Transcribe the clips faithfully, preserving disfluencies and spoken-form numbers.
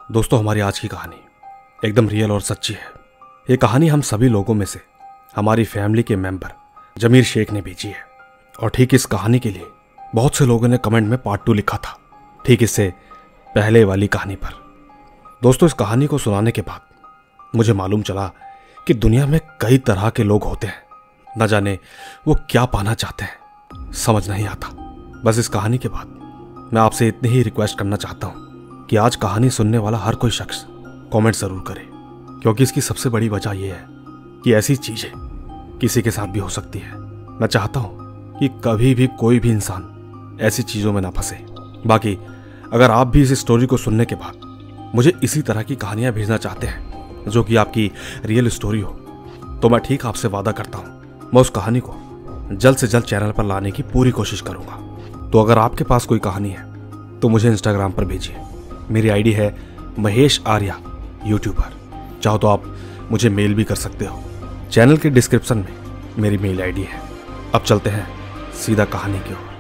दोस्तों, हमारी आज की कहानी एकदम रियल और सच्ची है। ये कहानी हम सभी लोगों में से हमारी फैमिली के मेंबर जमीर शेख ने भेजी है। और ठीक इस कहानी के लिए बहुत से लोगों ने कमेंट में पार्ट टू लिखा था, ठीक इससे पहले वाली कहानी पर। दोस्तों, इस कहानी को सुनाने के बाद मुझे मालूम चला कि दुनिया में कई तरह के लोग होते हैं। न जाने वो क्या पाना चाहते हैं, समझ नहीं आता। बस इस कहानी के बाद मैं आपसे इतनी ही रिक्वेस्ट करना चाहता हूँ कि आज कहानी सुनने वाला हर कोई शख्स कमेंट जरूर करे, क्योंकि इसकी सबसे बड़ी वजह यह है कि ऐसी चीजें किसी के साथ भी हो सकती है। मैं चाहता हूं कि कभी भी कोई भी इंसान ऐसी चीजों में ना फंसे। बाकी अगर आप भी इस स्टोरी को सुनने के बाद मुझे इसी तरह की कहानियां भेजना चाहते हैं जो कि आपकी रियल स्टोरी हो, तो मैं ठीक आपसे वादा करता हूं मैं उस कहानी को जल्द से जल्द चैनल पर लाने की पूरी कोशिश करूंगा। तो अगर आपके पास कोई कहानी है तो मुझे इंस्टाग्राम पर भेजिए। मेरी आईडी है महेश आर्या यूट्यूबर। चाहो तो आप मुझे मेल भी कर सकते हो, चैनल के डिस्क्रिप्शन में मेरी मेल आईडी है। अब चलते हैं सीधा कहानी की ओर।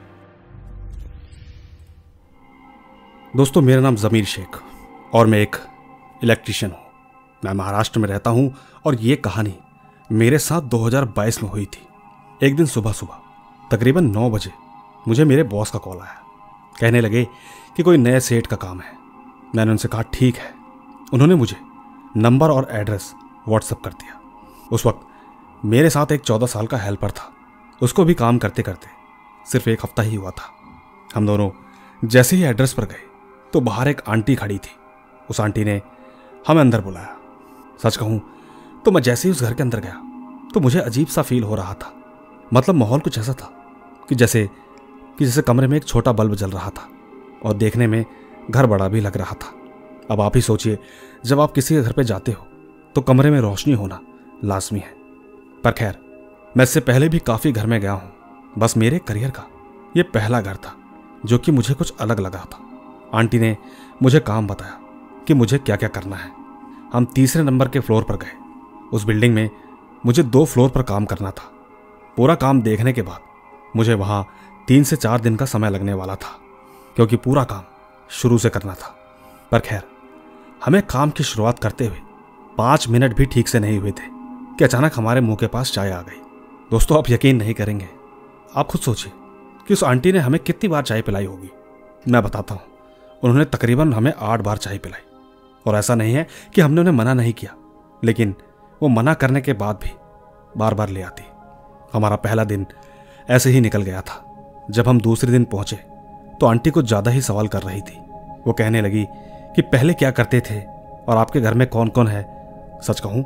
दोस्तों, मेरा नाम जमीर शेख और मैं एक इलेक्ट्रीशियन हूं। मैं महाराष्ट्र में रहता हूं और ये कहानी मेरे साथ दो हज़ार बाईस में हुई थी। एक दिन सुबह सुबह तकरीबन नौ बजे मुझे मेरे बॉस का कॉल आया। कहने लगे कि कोई नए सेट का काम है। मैंने उनसे कहा ठीक है। उन्होंने मुझे नंबर और एड्रेस व्हाट्सएप कर दिया। उस वक्त मेरे साथ एक चौदह साल का हेल्पर था। उसको भी काम करते करते सिर्फ एक हफ्ता ही हुआ था। हम दोनों जैसे ही एड्रेस पर गए तो बाहर एक आंटी खड़ी थी। उस आंटी ने हमें अंदर बुलाया। सच कहूं तो मैं जैसे ही उस घर के अंदर गया तो मुझे अजीब सा फील हो रहा था। मतलब माहौल कुछ ऐसा था कि जैसे कि जैसे कमरे में एक छोटा बल्ब जल रहा था और देखने में घर बड़ा भी लग रहा था। अब आप ही सोचिए, जब आप किसी के घर पे जाते हो तो कमरे में रोशनी होना लाजमी है। पर खैर, मैं इससे पहले भी काफ़ी घर में गया हूं। बस मेरे करियर का ये पहला घर था जो कि मुझे कुछ अलग लगा था। आंटी ने मुझे काम बताया कि मुझे क्या क्या करना है। हम तीसरे नंबर के फ्लोर पर गए। उस बिल्डिंग में मुझे दो फ्लोर पर काम करना था। पूरा काम देखने के बाद मुझे वहाँ तीन से चार दिन का समय लगने वाला था, क्योंकि पूरा काम शुरू से करना था। पर खैर, हमें काम की शुरुआत करते हुए पाँच मिनट भी ठीक से नहीं हुए थे कि अचानक हमारे मुंह के पास चाय आ गई। दोस्तों, आप यकीन नहीं करेंगे। आप खुद सोचिए कि उस आंटी ने हमें कितनी बार चाय पिलाई होगी। मैं बताता हूँ, उन्होंने तकरीबन हमें आठ बार चाय पिलाई। और ऐसा नहीं है कि हमने उन्हें मना नहीं किया, लेकिन वो मना करने के बाद भी बार बार ले आती। हमारा पहला दिन ऐसे ही निकल गया था। जब हम दूसरे दिन पहुंचे तो आंटी कुछ ज़्यादा ही सवाल कर रही थी। वो कहने लगी कि पहले क्या करते थे और आपके घर में कौन कौन है। सच कहूं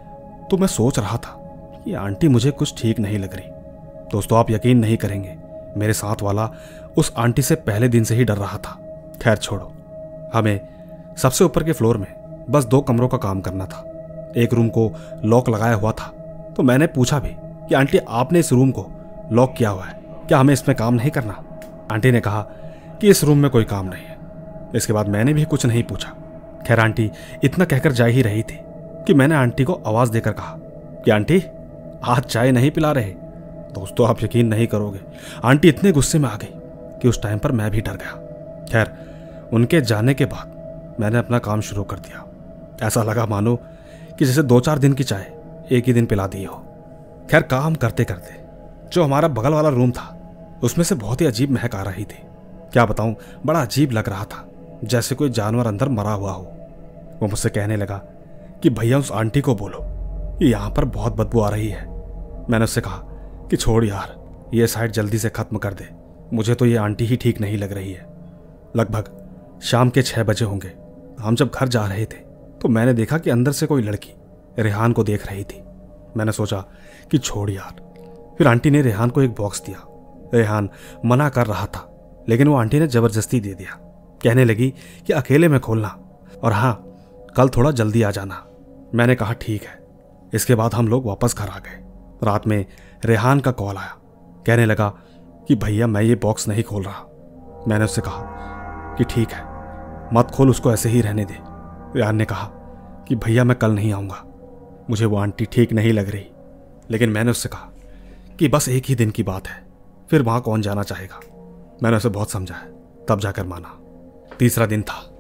तो मैं सोच रहा था कि आंटी मुझे कुछ ठीक नहीं लग रही। दोस्तों, आप यकीन नहीं करेंगे, मेरे साथ वाला उस आंटी से पहले दिन से ही डर रहा था। खैर छोड़ो, हमें सबसे ऊपर के फ्लोर में बस दो कमरों का काम करना था। एक रूम को लॉक लगाया हुआ था, तो मैंने पूछा भी कि आंटी, आपने इस रूम को लॉक किया हुआ है, क्या हमें इसमें काम नहीं करना? आंटी ने कहा कि इस रूम में कोई काम नहीं है। इसके बाद मैंने भी कुछ नहीं पूछा। खैर, आंटी इतना कहकर जा ही रही थी कि मैंने आंटी को आवाज देकर कहा कि आंटी, आज चाय नहीं पिला रहे? दोस्तों, आप यकीन नहीं करोगे, आंटी इतने गुस्से में आ गई कि उस टाइम पर मैं भी डर गया। खैर, उनके जाने के बाद मैंने अपना काम शुरू कर दिया। ऐसा लगा मानो कि जैसे दो चार दिन की चाय एक ही दिन पिला दी हो। खैर, काम करते करते जो हमारा बगल वाला रूम था उसमें से बहुत ही अजीब महक आ रही थी। क्या बताऊं, बड़ा अजीब लग रहा था, जैसे कोई जानवर अंदर मरा हुआ हो। वो मुझसे कहने लगा कि भैया, उस आंटी को बोलो कि यहाँ पर बहुत बदबू आ रही है। मैंने उससे कहा कि छोड़ यार, ये साइड जल्दी से खत्म कर दे, मुझे तो ये आंटी ही ठीक नहीं लग रही है। लगभग शाम के छः बजे होंगे। हम जब घर जा रहे थे तो मैंने देखा कि अंदर से कोई लड़की रेहान को देख रही थी। मैंने सोचा कि छोड़ यार। फिर आंटी ने रेहान को एक बॉक्स दिया। रेहान मना कर रहा था, लेकिन वो आंटी ने जबरदस्ती दे दिया। कहने लगी कि अकेले में खोलना, और हाँ, कल थोड़ा जल्दी आ जाना। मैंने कहा ठीक है। इसके बाद हम लोग वापस घर आ गए। रात में रेहान का कॉल आया। कहने लगा कि भैया, मैं ये बॉक्स नहीं खोल रहा। मैंने उससे कहा कि ठीक है, मत खोल, उसको ऐसे ही रहने दे। रेहान ने कहा कि भैया, मैं कल नहीं आऊँगा, मुझे वो आंटी ठीक नहीं लग रही। लेकिन मैंने उससे कहा कि बस एक ही दिन की बात है, फिर वहाँ कौन जाना चाहेगा। मैंने उसे बहुत समझाया, तब जाकर माना। तीसरा दिन था।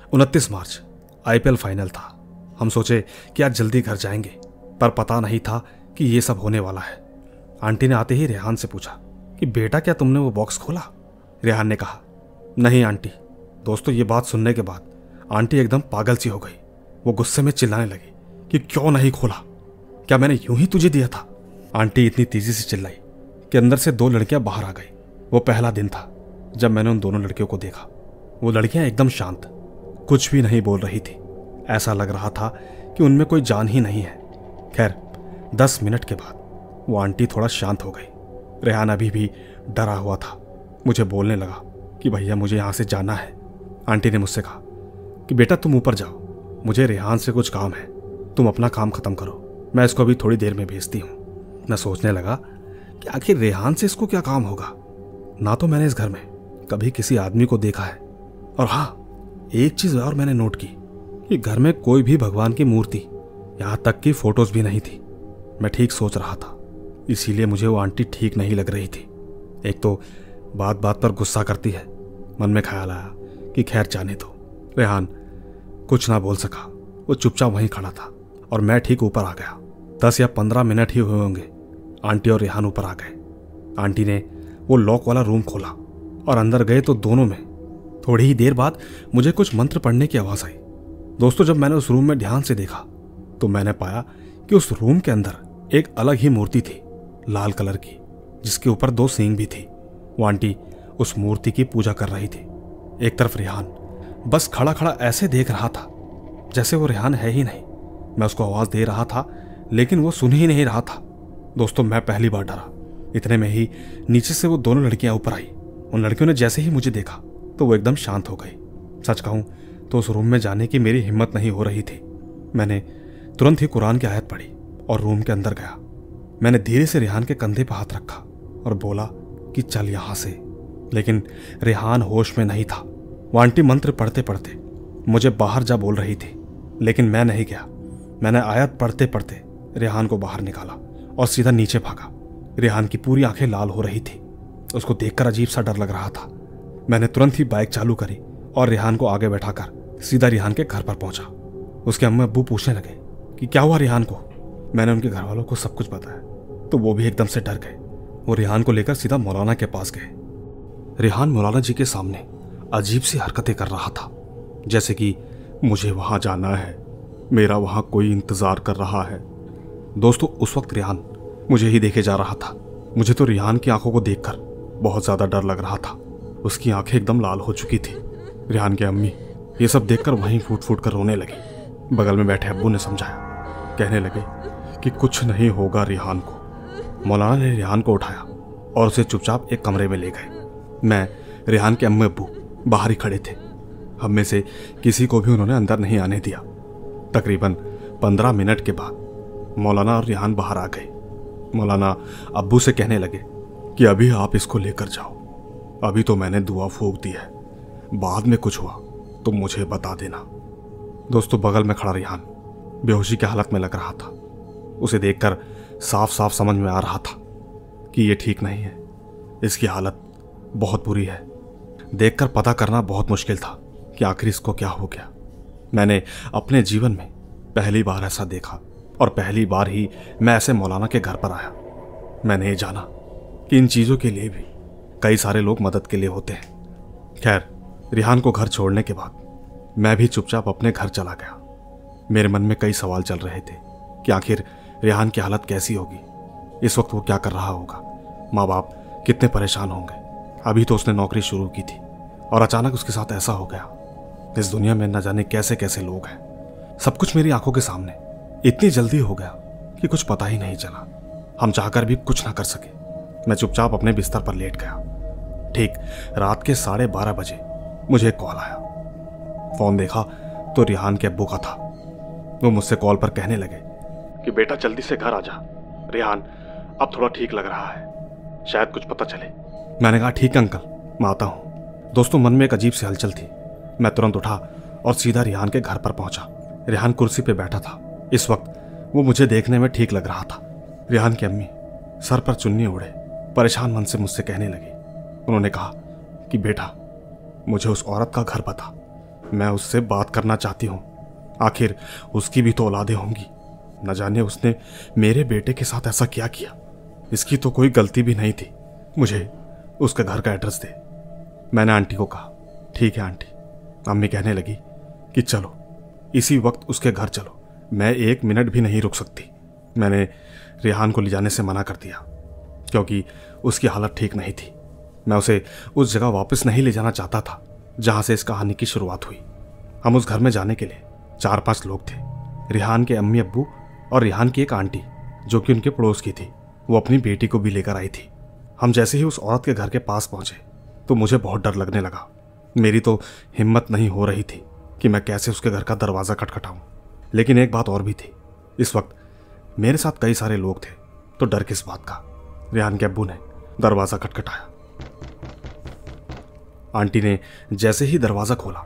उनतीस मार्च आईपीएल फाइनल था। हम सोचे कि आज जल्दी घर जाएंगे, पर पता नहीं था कि ये सब होने वाला है। आंटी ने आते ही रेहान से पूछा कि बेटा क्या तुमने वो बॉक्स खोला? रेहान ने कहा नहीं आंटी। दोस्तों ये बात सुनने के बाद आंटी एकदम पागल सी हो गई। वो गुस्से में चिल्लाने लगी कि क्यों नहीं खोला, क्या मैंने यूं ही तुझे दिया था? आंटी इतनी तेजी से चिल्लाई कि अंदर से दो लड़कियां बाहर आ गई। वो पहला दिन था जब मैंने उन दोनों लड़कियों को देखा। वो लड़कियां एकदम शांत, कुछ भी नहीं बोल रही थी। ऐसा लग रहा था कि उनमें कोई जान ही नहीं है। खैर दस मिनट के बाद वो आंटी थोड़ा शांत हो गई। रेहान अभी भी डरा हुआ था। मुझे बोलने लगा कि भैया मुझे यहाँ से जाना है। आंटी ने मुझसे कहा कि बेटा तुम ऊपर जाओ, मुझे रेहान से कुछ काम है, तुम अपना काम खत्म करो, मैं इसको अभी थोड़ी देर में भेजती हूँ। मैं सोचने लगा कि आखिर रेहान से इसको क्या काम होगा। ना तो मैंने इस घर में कभी किसी आदमी को देखा है, और हाँ एक चीज और मैंने नोट की कि घर में कोई भी भगवान की मूर्ति, यहाँ तक कि फोटोज भी नहीं थी। मैं ठीक सोच रहा था, इसीलिए मुझे वो आंटी ठीक नहीं लग रही थी। एक तो बात बात पर गुस्सा करती है। मन में ख्याल आया कि खैर जाने दो। रेहान कुछ ना बोल सका, वो चुपचाप वहीं खड़ा था और मैं ठीक ऊपर आ गया। दस या पंद्रह मिनट ही हुए होंगे, आंटी और रेहान ऊपर आ गए। आंटी ने वो लॉक वाला रूम खोला और अंदर गए तो दोनों में थोड़ी ही देर बाद मुझे कुछ मंत्र पढ़ने की आवाज आई। दोस्तों जब मैंने उस रूम में ध्यान से देखा तो मैंने पाया कि उस रूम के अंदर एक अलग ही मूर्ति थी, लाल कलर की, जिसके ऊपर दो सींग भी थी। वो आंटी उस मूर्ति की पूजा कर रही थी। एक तरफ रेहान बस खड़ा खड़ा ऐसे देख रहा था जैसे वो रेहान है ही नहीं। मैं उसको आवाज दे रहा था लेकिन वो सुन ही नहीं रहा था। दोस्तों मैं पहली बार डरा। इतने में ही नीचे से वो दोनों लड़कियां ऊपर आई। उन लड़कियों ने जैसे ही मुझे देखा तो वो एकदम शांत हो गई। सच कहूं तो उस रूम में जाने की मेरी हिम्मत नहीं हो रही थी। मैंने तुरंत ही कुरान की आयत पढ़ी और रूम के अंदर गया। मैंने धीरे से रेहान के कंधे पर हाथ रखा और बोला कि चल यहां से, लेकिन रेहान होश में नहीं था। वो आंटी मंत्र पढ़ते पढ़ते मुझे बाहर जा बोल रही थी, लेकिन मैं नहीं गया। मैंने आयत पढ़ते पढ़ते रेहान को बाहर निकाला और सीधा नीचे भागा। रेहान की पूरी आंखें लाल हो रही थी। उसको देखकर अजीब सा डर लग रहा था। मैंने तुरंत ही बाइक चालू करी और रेहान को आगे बैठाकर सीधा रेहान के घर पर पहुंचा। उसके अम्मा अब्बू पूछने लगे कि क्या हुआ रेहान को। मैंने उनके घर वालों को सब कुछ बताया तो वो भी एकदम से डर गए। वो रेहान को लेकर सीधा मौलाना के पास गए। रेहान मौलाना जी के सामने अजीब सी हरकतें कर रहा था, जैसे कि मुझे वहां जाना है, मेरा वहां कोई इंतजार कर रहा है। दोस्तों उस वक्त रेहान मुझे ही देखे जा रहा था। मुझे तो रेहान की आंखों को देखकर बहुत ज्यादा डर लग रहा था। उसकी आंखें एकदम लाल हो चुकी थी। रेहान की अम्मी ये सब देखकर वहीं फूट फूट कर रोने लगी। बगल में बैठे अब्बू ने समझाया, कहने लगे कि कुछ नहीं होगा रेहान को। मौलाना ने रेहान को उठाया और उसे चुपचाप एक कमरे में ले गए। मैं, रेहान के अम्मी अब्बू बाहर ही खड़े थे। हम में से किसी को भी उन्होंने अंदर नहीं आने दिया। तकरीबन पंद्रह मिनट के बाद मौलाना और रेहान बाहर आ गए। मौलाना अब्बू से कहने लगे कि अभी आप इसको लेकर जाओ, अभी तो मैंने दुआ फूंक दी है, बाद में कुछ हुआ तो मुझे बता देना। दोस्तों बगल में खड़ा रेहान बेहोशी की हालत में लग रहा था। उसे देखकर साफ साफ समझ में आ रहा था कि ये ठीक नहीं है, इसकी हालत बहुत बुरी है। देखकर पता करना बहुत मुश्किल था कि आखिर इसको क्या हो गया। मैंने अपने जीवन में पहली बार ऐसा देखा और पहली बार ही मैं ऐसे मौलाना के घर पर आया। मैंने ये जाना कि इन चीज़ों के लिए भी कई सारे लोग मदद के लिए होते हैं। खैर रेहान को घर छोड़ने के बाद मैं भी चुपचाप अपने घर चला गया। मेरे मन में कई सवाल चल रहे थे कि आखिर रेहान की हालत कैसी होगी, इस वक्त वो क्या कर रहा होगा, माँ बाप कितने परेशान होंगे। अभी तो उसने नौकरी शुरू की थी और अचानक उसके साथ ऐसा हो गया। इस दुनिया में न जाने कैसे कैसे लोग हैं। सब कुछ मेरी आंखों के सामने इतनी जल्दी हो गया कि कुछ पता ही नहीं चला। हम चाहकर भी कुछ ना कर सके। मैं चुपचाप अपने बिस्तर पर लेट गया। ठीक रात के साढ़े बारह बजे मुझे एक कॉल आया। फोन देखा तो रेहान के अब्बू का था। वो मुझसे कॉल पर कहने लगे कि बेटा जल्दी से घर आ जा, रेहान अब थोड़ा ठीक लग रहा है, शायद कुछ पता चले। मैंने कहा ठीक अंकल, मैं आता हूँ। दोस्तों मन में एक अजीब सी हलचल थी। मैं तुरंत उठा और सीधा रेहान के घर पर पहुंचा। रेहान कुर्सी पे बैठा था। इस वक्त वो मुझे देखने में ठीक लग रहा था। रेहान की अम्मी सर पर चुन्नी ओढ़े परेशान मन से मुझसे कहने लगी। उन्होंने कहा कि बेटा मुझे उस औरत का घर बता मैं उससे बात करना चाहती हूँ। आखिर उसकी भी तो औलादें होंगी। न जाने उसने मेरे बेटे के साथ ऐसा क्या किया। इसकी तो कोई गलती भी नहीं थी। मुझे उसके घर का एड्रेस दे। मैंने आंटी को कहा, ठीक है आंटी। अम्मी कहने लगी कि चलो इसी वक्त उसके घर चलो, मैं एक मिनट भी नहीं रुक सकती। मैंने रेहान को ले जाने से मना कर दिया क्योंकि उसकी हालत ठीक नहीं थी। मैं उसे उस जगह वापस नहीं ले जाना चाहता था जहां से इस कहानी की शुरुआत हुई। हम उस घर में जाने के लिए चार पांच लोग थे। रेहान के अम्मी अब्बू और रेहान की एक आंटी जो कि उनके पड़ोस की थी, वो अपनी बेटी को भी लेकर आई थी। हम जैसे ही उस औरत के घर के पास पहुंचे तो मुझे बहुत डर लगने लगा। मेरी तो हिम्मत नहीं हो रही थी कि मैं कैसे उसके घर का दरवाज़ा खटखटाऊं। लेकिन एक बात और भी थी, इस वक्त मेरे साथ कई सारे लोग थे तो डर किस बात का। रेहान के अब्बू ने दरवाज़ा खटखटाया। आंटी ने जैसे ही दरवाज़ा खोला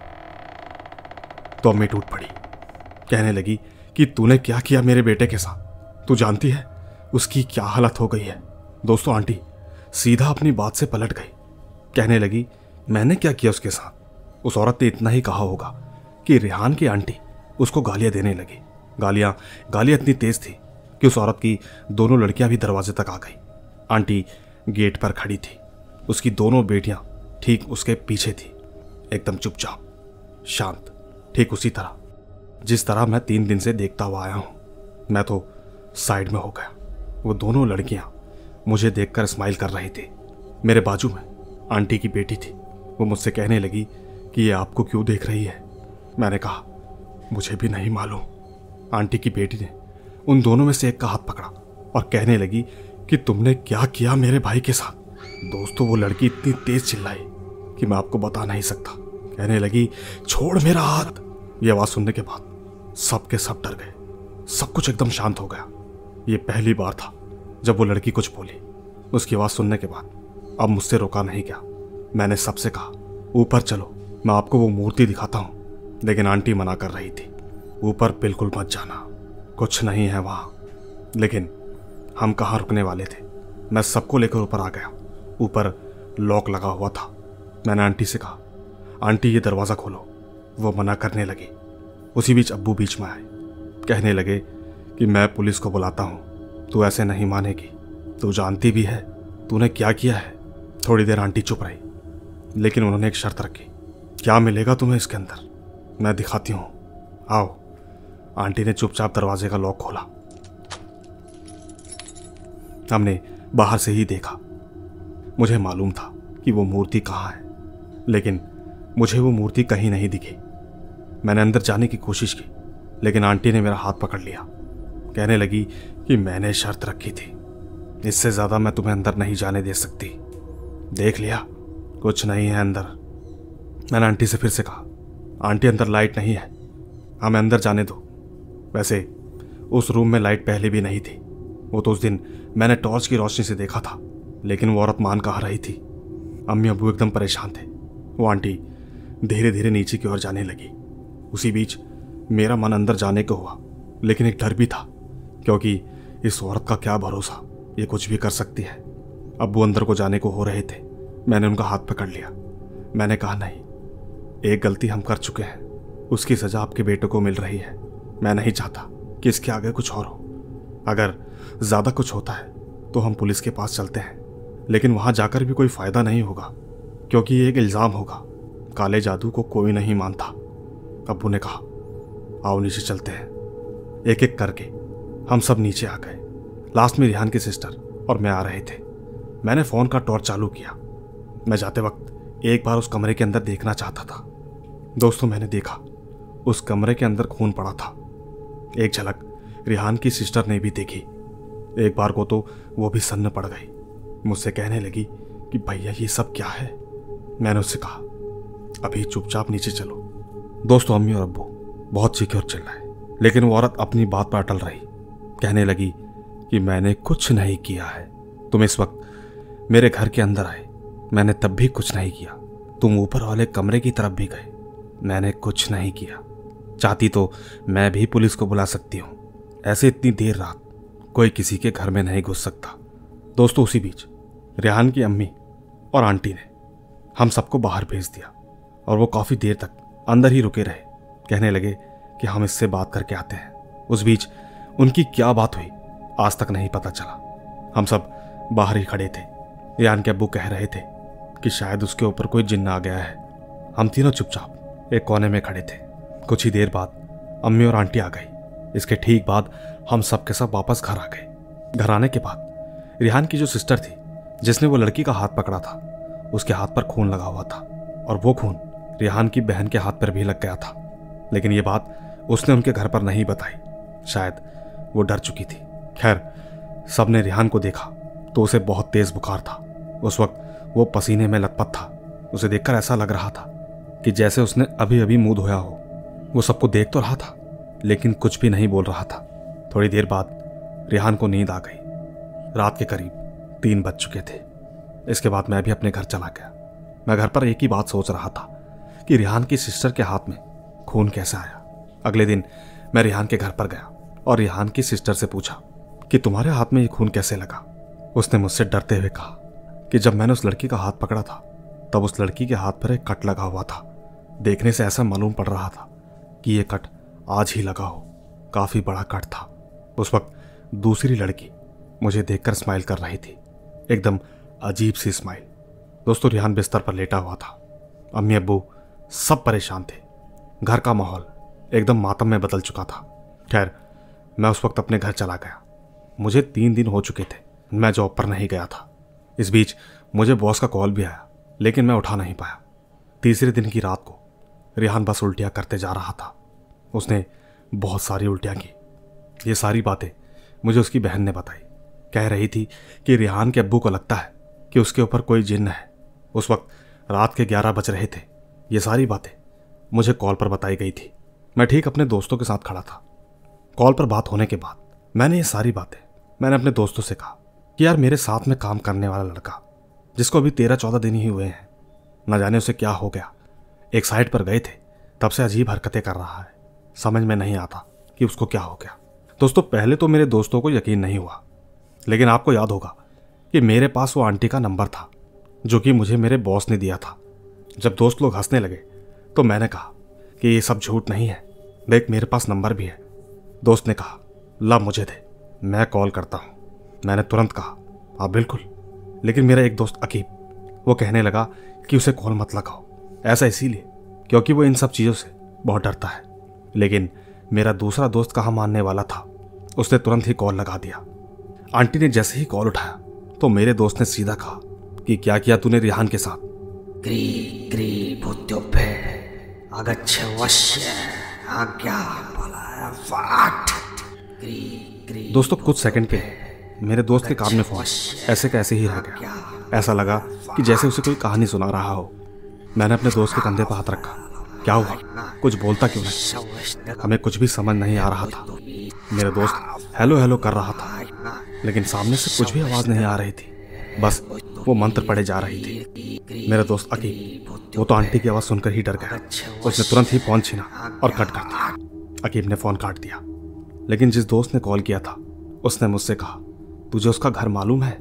तो अम्मी टूट पड़ी। कहने लगी कि तूने क्या किया मेरे बेटे के साथ, तू जानती है उसकी क्या हालत हो गई है। दोस्तों, आंटी सीधा अपनी बात से पलट गई। कहने लगी, मैंने क्या किया उसके साथ। उस औरत ने इतना ही कहा होगा कि रेहान की आंटी उसको गालियां देने लगी। गालियां गालियां इतनी तेज थी कि उस औरत की दोनों लड़कियां भी दरवाजे तक आ गई। आंटी गेट पर खड़ी थी। उसकी दोनों बेटियां ठीक उसके पीछे थी, एकदम चुपचाप शांत, ठीक उसी तरह जिस तरह मैं तीन दिन से देखता हुआ आया हूं। मैं तो साइड में हो गया। वो दोनों लड़कियां मुझे देखकर स्माइल कर रही थी। मेरे बाजू में आंटी की बेटी थी। वो मुझसे कहने लगी कि ये आपको क्यों देख रही है। मैंने कहा, मुझे भी नहीं मालूम। आंटी की बेटी ने उन दोनों में से एक का हाथ पकड़ा और कहने लगी कि तुमने क्या किया मेरे भाई के साथ। दोस्तों, वो लड़की इतनी तेज चिल्लाई कि मैं आपको बता नहीं सकता। कहने लगी, छोड़ मेरा हाथ। ये आवाज सुनने के बाद सब के सब डर गए। सब कुछ एकदम शांत हो गया। ये पहली बार था जब वो लड़की कुछ बोली। उसकी आवाज सुनने के बाद अब मुझसे रोका नहीं गया। मैंने सबसे कहा, ऊपर चलो, मैं आपको वो मूर्ति दिखाता हूं। लेकिन आंटी मना कर रही थी। ऊपर बिल्कुल मत जाना, कुछ नहीं है वहां। लेकिन हम कहाँ रुकने वाले थे। मैं सबको लेकर ऊपर आ गया। ऊपर लॉक लगा हुआ था। मैंने आंटी से कहा, आंटी ये दरवाज़ा खोलो। वो मना करने लगी। उसी बीच अब्बू बीच में आए। कहने लगे कि मैं पुलिस को बुलाता हूँ, तू ऐसे नहीं मानेगी। तू जानती भी है तूने क्या किया है। थोड़ी देर आंटी चुप रही, लेकिन उन्होंने एक शर्त रखी। क्या मिलेगा तुम्हें इसके अंदर, मैं दिखाती हूँ, आओ। आंटी ने चुपचाप दरवाजे का लॉक खोला। हमने बाहर से ही देखा। मुझे मालूम था कि वो मूर्ति कहाँ है, लेकिन मुझे वो मूर्ति कहीं नहीं दिखी। मैंने अंदर जाने की कोशिश की, लेकिन आंटी ने मेरा हाथ पकड़ लिया। कहने लगी कि मैंने शर्त रखी थी, इससे ज्यादा मैं तुम्हें अंदर नहीं जाने दे सकती। देख लिया, कुछ नहीं है अंदर। मैंने आंटी से फिर से कहा, आंटी अंदर लाइट नहीं है, हमें अंदर जाने दो। वैसे उस रूम में लाइट पहले भी नहीं थी। वो तो उस दिन मैंने टॉर्च की रोशनी से देखा था, लेकिन वो औरत मान कहाँ रही थी। अम्मी अब्बू एकदम परेशान थे। वो आंटी धीरे धीरे नीचे की ओर जाने लगी। उसी बीच मेरा मन अंदर जाने को हुआ, लेकिन एक डर भी था, क्योंकि इस औरत का क्या भरोसा, ये कुछ भी कर सकती है। अब्बू अंदर को जाने को हो रहे थे। मैंने उनका हाथ पकड़ लिया। मैंने कहा, नहीं, एक गलती हम कर चुके हैं, उसकी सजा आपके बेटे को मिल रही है। मैं नहीं चाहता कि इसके आगे कुछ और हो। अगर ज्यादा कुछ होता है तो हम पुलिस के पास चलते हैं, लेकिन वहां जाकर भी कोई फायदा नहीं होगा, क्योंकि ये एक इल्जाम होगा। काले जादू को कोई नहीं मानता। अब्बू ने कहा, आओ नीचे चलते हैं। एक एक करके हम सब नीचे आ गए। लास्ट में रेहान की सिस्टर और मैं आ रहे थे। मैंने फोन का टॉर्च चालू किया। मैं जाते वक्त एक बार उस कमरे के अंदर देखना चाहता था। दोस्तों, मैंने देखा उस कमरे के अंदर खून पड़ा था। एक झलक रेहान की सिस्टर ने भी देखी। एक बार को तो वो भी सन्न पड़ गई। मुझसे कहने लगी कि भैया ये सब क्या है। मैंने उससे कहा, अभी चुपचाप नीचे चलो। दोस्तों, अम्मी और अब्बू बहुत चीखे और चिल्लाए, लेकिन वो औरत अपनी बात पर अटल रही। कहने लगी कि मैंने कुछ नहीं किया है। तुम इस वक्त मेरे घर के अंदर आए, मैंने तब भी कुछ नहीं किया। तुम ऊपर वाले कमरे की तरफ भी गए, मैंने कुछ नहीं किया। चाहती तो मैं भी पुलिस को बुला सकती हूँ। ऐसे इतनी देर रात कोई किसी के घर में नहीं घुस सकता। दोस्तों, उसी बीच रेहान की अम्मी और आंटी ने हम सबको बाहर भेज दिया और वो काफ़ी देर तक अंदर ही रुके रहे। कहने लगे कि हम इससे बात करके आते हैं। उस बीच उनकी क्या बात हुई आज तक नहीं पता चला। हम सब बाहर ही खड़े थे। रिहान के अब्बू कह रहे थे कि शायद उसके ऊपर कोई जिन्न आ गया है। हम तीनों चुपचाप एक कोने में खड़े थे। कुछ ही देर बाद अम्मी और आंटी आ गई। इसके ठीक बाद हम सब के सब वापस घर आ गए। घर आने के बाद रिहान की जो सिस्टर थी जिसने वो लड़की का हाथ पकड़ा था, उसके हाथ पर खून लगा हुआ था और वो खून रिहान की बहन के हाथ पर भी लग गया था। लेकिन ये बात उसने उनके घर पर नहीं बताई, शायद वो डर चुकी थी। खैर, सबने रिहान को देखा तो उसे बहुत तेज बुखार था। उस वक्त वो पसीने में लथपथ था। उसे देखकर ऐसा लग रहा था कि जैसे उसने अभी अभी मुंह धोया हो। वो सबको देख तो रहा था लेकिन कुछ भी नहीं बोल रहा था। थोड़ी देर बाद रिहान को नींद आ गई। रात के करीब तीन बज चुके थे। इसके बाद मैं भी अपने घर चला गया। मैं घर पर एक ही बात सोच रहा था कि रिहान की सिस्टर के हाथ में खून कैसे आया। अगले दिन मैं रिहान के घर पर गया और रिहान की सिस्टर से पूछा कि तुम्हारे हाथ में ये खून कैसे लगा। उसने मुझसे डरते हुए कहा कि जब मैंने उस लड़की का हाथ पकड़ा था तब उस लड़की के हाथ पर एक कट लगा हुआ था। देखने से ऐसा मालूम पड़ रहा था कि ये कट आज ही लगा हो। काफी बड़ा कट था। उस वक्त दूसरी लड़की मुझे देखकर स्माइल कर रही थी, एकदम अजीब सी स्माइल। दोस्तों, रिहान बिस्तर पर लेटा हुआ था। अम्मी अब्बू सब परेशान थे। घर का माहौल एकदम मातम में बदल चुका था। खैर, मैं उस वक्त अपने घर चला गया। मुझे तीन दिन हो चुके थे, मैं जॉब पर नहीं गया था। इस बीच मुझे बॉस का कॉल भी आया लेकिन मैं उठा नहीं पाया। तीसरे दिन की रात को रिहान बस उल्टियां करते जा रहा था। उसने बहुत सारी उल्टियां की। ये सारी बातें मुझे उसकी बहन ने बताई। कह रही थी कि रिहान के अब्बू को लगता है कि उसके ऊपर कोई जिन्न है। उस वक्त रात के ग्यारह बज रहे थे। ये सारी बातें मुझे कॉल पर बताई गई थी। मैं ठीक अपने दोस्तों के साथ खड़ा था। कॉल पर बात होने के बाद मैंने ये सारी बातें मैंने अपने दोस्तों से कहा कि यार, मेरे साथ में काम करने वाला लड़का जिसको अभी तेरह चौदह दिन ही हुए हैं, न जाने उसे क्या हो गया। एक साइड पर गए थे तब से अजीब हरकतें कर रहा है। समझ में नहीं आता कि उसको क्या हो गया। दोस्तों, पहले तो मेरे दोस्तों को यकीन नहीं हुआ, लेकिन आपको याद होगा कि मेरे पास वो आंटी का नंबर था जो कि मुझे मेरे बॉस ने दिया था। जब दोस्त लोग हंसने लगे तो मैंने कहा कि ये सब झूठ नहीं है, देख मेरे पास नंबर भी है। दोस्त ने कहा, ला मुझे दे, मैं कॉल करता हूँ। मैंने तुरंत कहा, हाँ बिल्कुल। लेकिन मेरा एक दोस्त अकीब, वो कहने लगा कि उसे कॉल मत लगाओ। ऐसा इसीलिए क्योंकि वो इन सब चीज़ों से बहुत डरता है। लेकिन मेरा दूसरा दोस्त कहाँ मानने वाला था, उसने तुरंत ही कॉल लगा दिया। आंटी ने जैसे ही कॉल उठाया तो मेरे दोस्त ने सीधा कहा कि क्या किया तूने रिहान के साथ। ग्री ग्री भूत्योपे अगच्छ वश्य आज्ञा पलाय वाट। ग्री ग्री दोस्तों, कुछ सेकंड के मेरे दोस्त के कान में फोन ऐसे कैसे ही रह गया। ऐसा लगा कि जैसे उसे कोई कहानी सुना रहा हो। मैंने अपने दोस्त के कंधे पर हाथ रखा। क्या हुआ, कुछ बोलता क्यों नहीं? हमें कुछ भी समझ नहीं आ रहा था। मेरा दोस्त हेलो हेलो कर रहा था लेकिन सामने से कुछ भी आवाज नहीं आ रही थी, बस वो मंत्र पढ़े जा रही थी। मेरा दोस्त अकीब, वो तो आंटी की आवाज सुनकर ही डर गया। उसने तुरंत ही फोन छीना और कट कर दिया। अकीब ने फोन काट दिया। लेकिन जिस दोस्त ने कॉल किया था उसने मुझसे कहा, तुझे उसका घर मालूम है?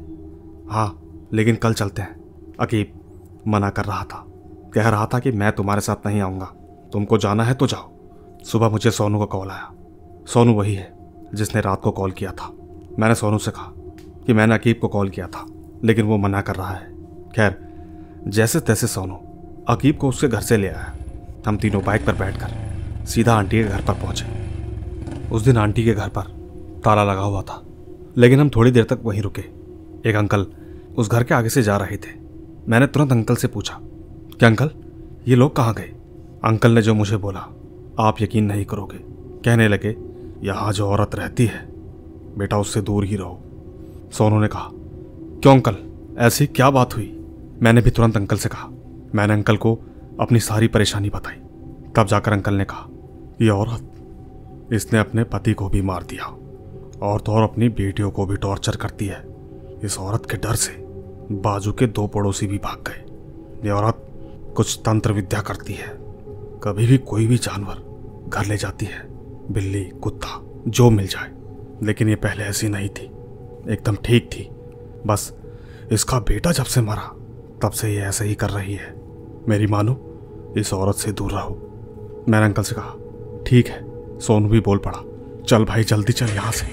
हाँ, लेकिन कल चलते हैं। अकीब मना कर रहा था, कह रहा था कि मैं तुम्हारे साथ नहीं आऊँगा, तुमको जाना है तो जाओ। सुबह मुझे सोनू का कॉल आया। सोनू वही है जिसने रात को कॉल किया था। मैंने सोनू से कहा कि मैंने अकीब को कॉल किया था लेकिन वो मना कर रहा है। खैर, जैसे तैसे सोनू अकीब को उसके घर से ले आया। हम तीनों बाइक पर बैठकर सीधा आंटी के घर पर पहुंचे। उस दिन आंटी के घर पर ताला लगा हुआ था, लेकिन हम थोड़ी देर तक वहीं रुके। एक अंकल उस घर के आगे से जा रहे थे। मैंने तुरंत अंकल से पूछा कि अंकल, ये लोग कहाँ गए? अंकल ने जो मुझे बोला आप यकीन नहीं करोगे। कहने लगे, यहाँ जो औरत रहती है बेटा उससे दूर ही रहो। सोनू ने कहा, क्यों अंकल, ऐसी क्या बात हुई? मैंने भी तुरंत अंकल से कहा। मैंने अंकल को अपनी सारी परेशानी बताई। तब जाकर अंकल ने कहा, ये औरत, इसने अपने पति को भी मार दिया और तो और अपनी बेटियों को भी टॉर्चर करती है। इस औरत के डर से बाजू के दो पड़ोसी भी भाग गए। ये औरत कुछ तंत्र विद्या करती है। कभी भी कोई भी जानवर घर ले जाती है, बिल्ली, कुत्ता, जो मिल जाए। लेकिन ये पहले ऐसी नहीं थी, एकदम ठीक थी। बस इसका बेटा जब से मरा तब से ये ऐसे ही कर रही है। मेरी मानो, इस औरत से दूर रहो। मैंने अंकल से कहा, ठीक है। सोनू भी बोल पड़ा, चल भाई जल्दी चल यहाँ से।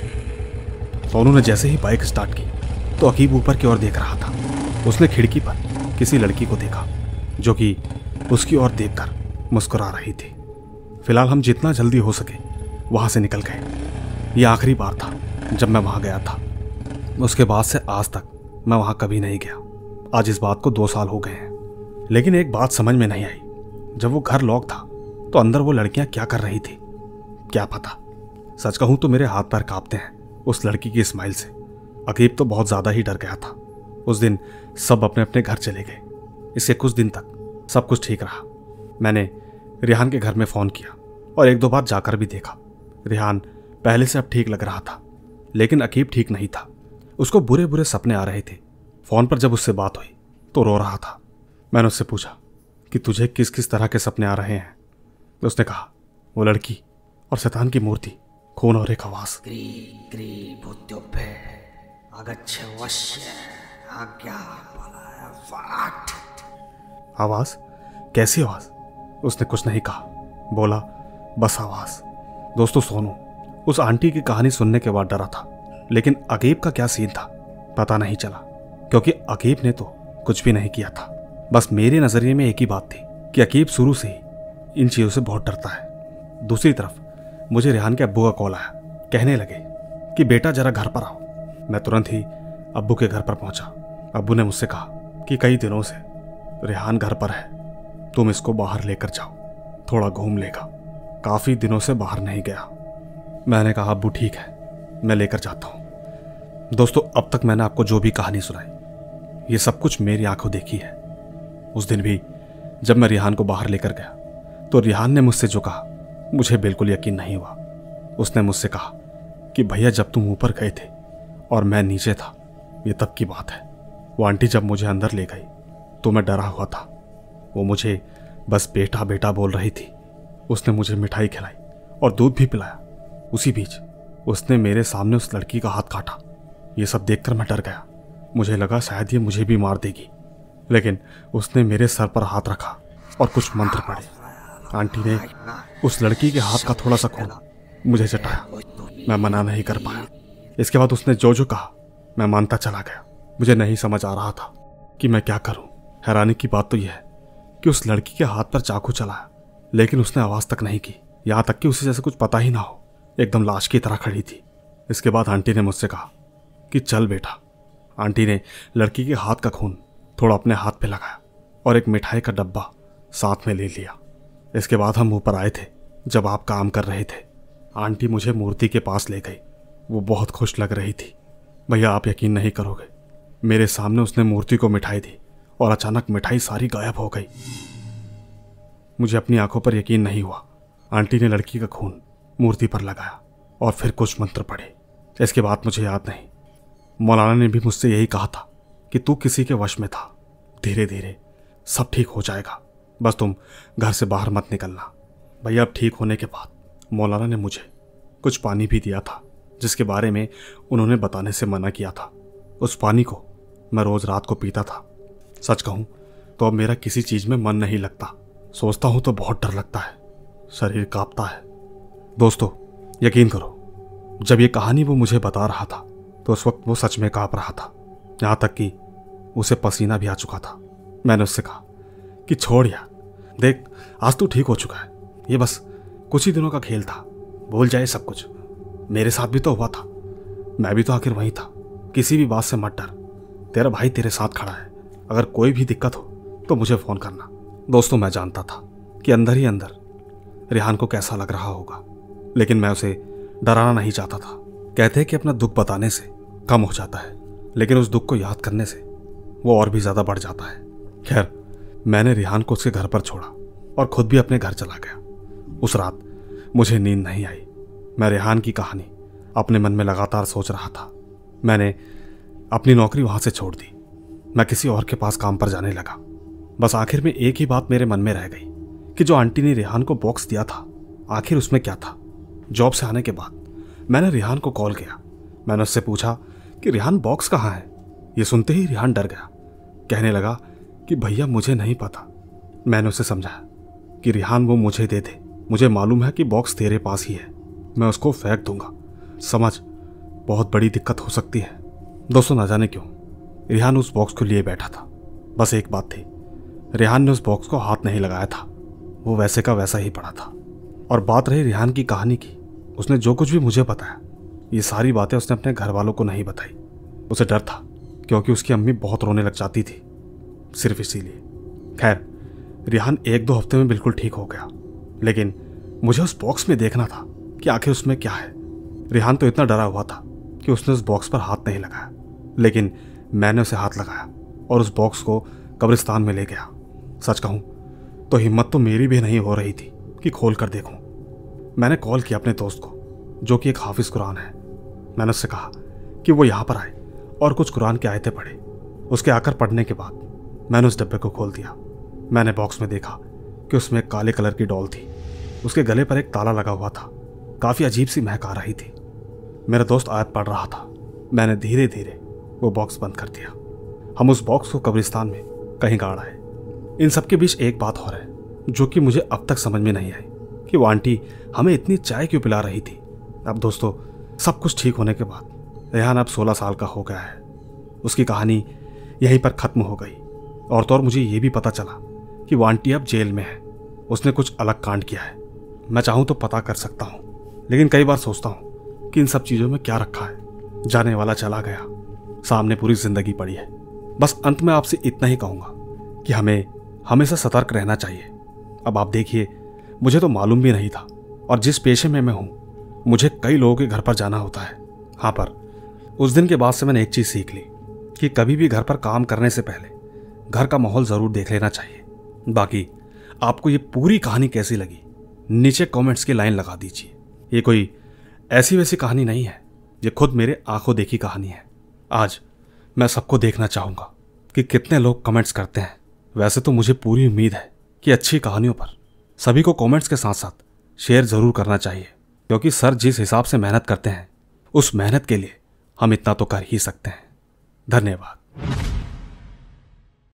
सोनू ने जैसे ही बाइक स्टार्ट की तो अकीब ऊपर की ओर देख रहा था। उसने खिड़की पर किसी लड़की को देखा जो कि उसकी ओर देखकर मुस्कुरा रही थी। फिलहाल हम जितना जल्दी हो सके वहाँ से निकल गए। ये आखिरी बार था जब मैं वहाँ गया था। उसके बाद से आज तक मैं वहाँ कभी नहीं गया। आज इस बात को दो साल हो गए हैं। लेकिन एक बात समझ में नहीं आई, जब वो घर लॉक था तो अंदर वो लड़कियां क्या कर रही थी, क्या पता। सच कहूं तो मेरे हाथ पैर कांपते हैं उस लड़की की स्माइल से। अकीब तो बहुत ज़्यादा ही डर गया था। उस दिन सब अपने अपने घर चले गए। इसके कुछ दिन तक सब कुछ ठीक रहा। मैंने रिहान के घर में फ़ोन किया और एक दो बार जाकर भी देखा। रिहान पहले से अब ठीक लग रहा था, लेकिन अकीब ठीक नहीं था। उसको बुरे बुरे सपने आ रहे थे। फ़ोन पर जब उससे बात हुई तो रो रहा था। मैंने उससे पूछा कि तुझे किस किस तरह के सपने आ रहे हैं। तो उसने कहा, वो लड़की और शैतान की मूर्ति, खून और एक आवाज़। ग्री ग्री भूत्योभ्य आगच्छ वश्य आज्ञा वाट। आवाज़? कैसी आवाज़? उसने कुछ नहीं कहा, बोला बस आवाज़। दोस्तों, सोनू उस आंटी की कहानी सुनने के बाद डरा था, लेकिन अकीब का क्या सीन था पता नहीं चला, क्योंकि अकीब ने तो कुछ भी नहीं किया था। बस मेरे नज़रिए में एक ही बात थी कि अकीब शुरू से ही इन चीज़ों से बहुत डरता है। दूसरी तरफ मुझे रेहान के अब्बू का कॉल आया। कहने लगे कि बेटा जरा घर पर आओ। मैं तुरंत ही अब्बू के घर पर पहुंचा। अब्बू ने मुझसे कहा कि कई दिनों से रेहान घर पर है, तुम इसको बाहर लेकर जाओ, थोड़ा घूम लेगा, काफ़ी दिनों से बाहर नहीं गया। मैंने कहा अब्बू ठीक है, मैं लेकर जाता हूँ। दोस्तों, अब तक मैंने आपको जो भी कहानी सुनाई ये सब कुछ मेरी आंखों देखी है। उस दिन भी जब मैं रेहान को बाहर लेकर गया तो रेहान ने मुझसे जो कहा मुझे बिल्कुल यकीन नहीं हुआ। उसने मुझसे कहा कि भैया जब तुम ऊपर गए थे और मैं नीचे था, ये तब की बात है। वो आंटी जब मुझे अंदर ले गई तो मैं डरा हुआ था। वो मुझे बस बेटा बेटा बोल रही थी। उसने मुझे मिठाई खिलाई और दूध भी पिलाया। उसी बीच उसने मेरे सामने उस लड़की का हाथ काटा। ये सब देखकर मैं डर गया। मुझे लगा शायद ये मुझे भी मार देगी, लेकिन उसने मेरे सर पर हाथ रखा और कुछ मंत्र पढ़े। आंटी ने उस लड़की के हाथ का थोड़ा सा खून मुझे चटाया। मैं मना नहीं कर पाया। इसके बाद उसने जो जो कहा मैं मानता चला गया। मुझे नहीं समझ आ रहा था कि मैं क्या करूं। हैरानी की बात तो यह है कि उस लड़की के हाथ पर चाकू चलाया, लेकिन उसने आवाज़ तक नहीं की, यहाँ तक कि उसे जैसे कुछ पता ही ना हो। एकदम लाश की तरह खड़ी थी। इसके बाद आंटी ने मुझसे कहा कि चल बेटा। आंटी ने लड़की के हाथ का खून थोड़ा अपने हाथ पे लगाया और एक मिठाई का डब्बा साथ में ले लिया। इसके बाद हम ऊपर आए थे जब आप काम कर रहे थे। आंटी मुझे मूर्ति के पास ले गई। वो बहुत खुश लग रही थी। भैया आप यकीन नहीं करोगे, मेरे सामने उसने मूर्ति को मिठाई दी और अचानक मिठाई सारी गायब हो गई। मुझे अपनी आंखों पर यकीन नहीं हुआ। आंटी ने लड़की का खून मूर्ति पर लगाया और फिर कुछ मंत्र पढ़े। इसके बाद मुझे याद नहीं। मौलाना ने भी मुझसे यही कहा था कि तू किसी के वश में था, धीरे धीरे सब ठीक हो जाएगा, बस तुम घर से बाहर मत निकलना। भैया अब ठीक होने के बाद मौलाना ने मुझे कुछ पानी भी दिया था, जिसके बारे में उन्होंने बताने से मना किया था। उस पानी को मैं रोज रात को पीता था। सच कहूँ तो अब मेरा किसी चीज़ में मन नहीं लगता। सोचता हूँ तो बहुत डर लगता है, शरीर कांपता है। दोस्तों यकीन करो, जब ये कहानी वो मुझे बता रहा था तो उस वक्त वो सच में कांप रहा था, यहाँ तक कि उसे पसीना भी आ चुका था। मैंने उससे कहा कि छोड़ यार, देख आज तू ठीक हो चुका है, ये बस कुछ ही दिनों का खेल था, भूल जाए सब कुछ। मेरे साथ भी तो हुआ था, मैं भी तो आखिर वहीं था। किसी भी बात से मत डर, तेरा भाई तेरे साथ खड़ा है। अगर कोई भी दिक्कत हो तो मुझे फ़ोन करना। दोस्तों मैं जानता था कि अंदर ही अंदर रेहान को कैसा लग रहा होगा, लेकिन मैं उसे डराना नहीं चाहता था। कहते हैं कि अपना दुख बताने से कम हो जाता है, लेकिन उस दुख को याद करने से वो और भी ज़्यादा बढ़ जाता है। खैर, मैंने रेहान को उसके घर पर छोड़ा और खुद भी अपने घर चला गया। उस रात मुझे नींद नहीं आई। मैं रेहान की कहानी अपने मन में लगातार सोच रहा था। मैंने अपनी नौकरी वहाँ से छोड़ दी। मैं किसी और के पास काम पर जाने लगा। बस आखिर में एक ही बात मेरे मन में रह गई कि जो आंटी ने रेहान को बॉक्स दिया था, आखिर उसमें क्या था। जॉब से आने के बाद मैंने रेहान को कॉल किया। मैंने उससे पूछा कि रेहान बॉक्स कहाँ है। ये सुनते ही रेहान डर गया। कहने लगा कि भैया मुझे नहीं पता। मैंने उसे समझाया कि रिहान वो मुझे दे दे। मुझे मालूम है कि बॉक्स तेरे पास ही है, मैं उसको फेंक दूंगा। समझ, बहुत बड़ी दिक्कत हो सकती है। दोस्तों, ना जाने क्यों रिहान उस बॉक्स को लिए बैठा था। बस एक बात थी, रिहान ने उस बॉक्स को हाथ नहीं लगाया था, वो वैसे का वैसा ही पड़ा था। और बात रही रिहान की कहानी की, उसने जो कुछ भी मुझे बताया, ये सारी बातें उसने अपने घर वालों को नहीं बताई। उसे डर था क्योंकि उसकी अम्मी बहुत रोने लग जाती थी, सिर्फ इसीलिए। खैर, रिहान एक दो हफ्ते में बिल्कुल ठीक हो गया, लेकिन मुझे उस बॉक्स में देखना था कि आखिर उसमें क्या है। रिहान तो इतना डरा हुआ था कि उसने उस बॉक्स पर हाथ नहीं लगाया, लेकिन मैंने उसे हाथ लगाया और उस बॉक्स को कब्रिस्तान में ले गया। सच कहूं तो हिम्मत तो मेरी भी नहीं हो रही थी कि खोल कर देखूं। मैंने कॉल किया अपने दोस्त को, जो कि एक हाफिज कुरान है। मैंने उससे कहा कि वो यहाँ पर आए और कुछ कुरान की आयतें पढ़े। उसके आकर पढ़ने के बाद मैंने उस डब्बे को खोल दिया। मैंने बॉक्स में देखा कि उसमें एक काले कलर की डॉल थी। उसके गले पर एक ताला लगा हुआ था। काफ़ी अजीब सी महक आ रही थी। मेरा दोस्त आयत पढ़ रहा था। मैंने धीरे धीरे वो बॉक्स बंद कर दिया। हम उस बॉक्स को कब्रिस्तान में कहीं गाड़ आए। इन सब के बीच एक बात और है जो कि मुझे अब तक समझ में नहीं आई कि वो आंटी हमें इतनी चाय क्यों पिला रही थी। अब दोस्तों, सब कुछ ठीक होने के बाद रेहान अब सोलह साल का हो गया है। उसकी कहानी यहीं पर ख़त्म हो गई। और तो और मुझे ये भी पता चला कि वो आंटी अब जेल में है। उसने कुछ अलग कांड किया है। मैं चाहूँ तो पता कर सकता हूँ, लेकिन कई बार सोचता हूँ कि इन सब चीज़ों में क्या रखा है। जाने वाला चला गया, सामने पूरी जिंदगी पड़ी है। बस अंत में आपसे इतना ही कहूँगा कि हमें हमेशा सतर्क रहना चाहिए। अब आप देखिए, मुझे तो मालूम भी नहीं था, और जिस पेशे में मैं हूँ मुझे कई लोगों के घर पर जाना होता है। हाँ, पर उस दिन के बाद से मैंने एक चीज़ सीख ली कि कभी भी घर पर काम करने से पहले घर का माहौल ज़रूर देख लेना चाहिए। बाकी आपको ये पूरी कहानी कैसी लगी, नीचे कमेंट्स की लाइन लगा दीजिए। ये कोई ऐसी वैसी कहानी नहीं है, ये खुद मेरे आंखों देखी कहानी है। आज मैं सबको देखना चाहूँगा कि कितने लोग कमेंट्स करते हैं। वैसे तो मुझे पूरी उम्मीद है कि अच्छी कहानियों पर सभी को कमेंट्स के साथ साथ शेयर ज़रूर करना चाहिए, क्योंकि सर जिस हिसाब से मेहनत करते हैं उस मेहनत के लिए हम इतना तो कर ही सकते हैं। धन्यवाद।